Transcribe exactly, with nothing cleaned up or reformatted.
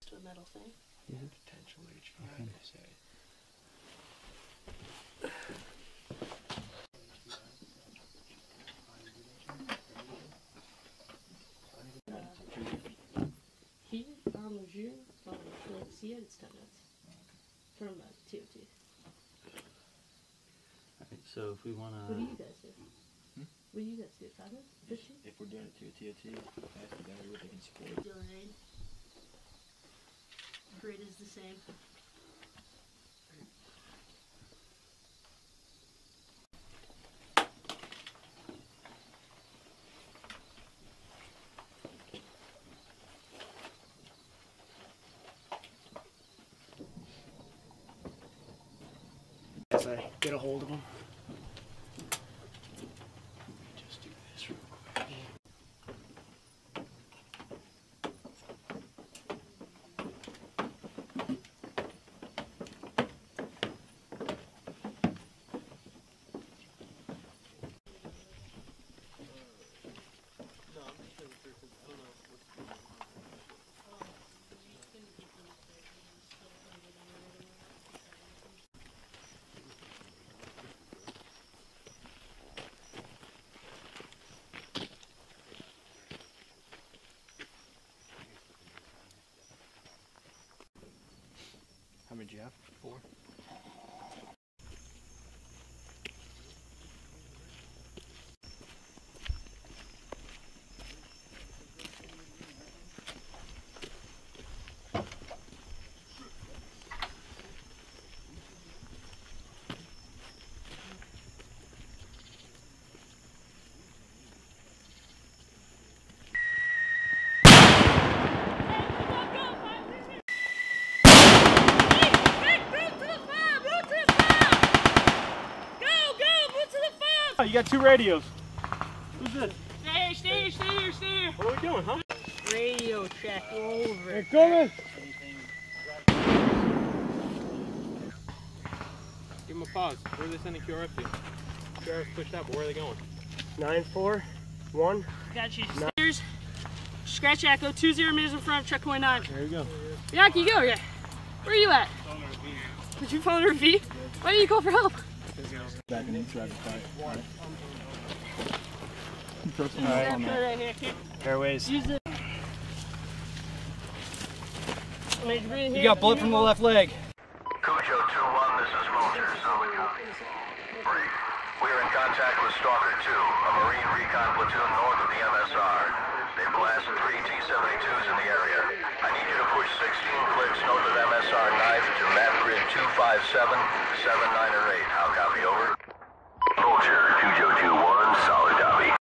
to a metal thing. Yeah. Potential H V I, they say. Uh, here on Lejeune, on the sea, it's ten knots from uh, T O T. Alright, so if we want to... What do you guys do? Hmm? What do you guys do? Five knots? fifteen? If we're doing it through T O T, that's the better what they can support. Dealing aid. Grade is the same. As I get a hold of them. Just do this real quick. How many do you have? Four? You got two radios. Who's this? Stay, stay, stay, stay. What are we doing, huh? Radio check over. They're coming. Give them a pause. Where are they sending Q R F to? Q R F pushed out, but where are they going? Nine four one. Got you. Stairs. Scratch echo. Two zero meters in front. Checkpoint nine. There you go. Yaki, go. Yeah. Where are you at? Did you phone her V? Why didn't you call for help? Back in each rapid fire. All right. All right. Right here. Airways. Use it. You got blood from the left leg. Cujo two one, this is Vulture, Summit County. Brief. We are in contact with Stalker two, a Marine recon platoon north of the M S R. They blasted three T seventy-twos in the area. I need you to push sixteen clicks north of M S R knife to map grid two five seven, seven nine or eight. How copy, over? Vulture, Cujo two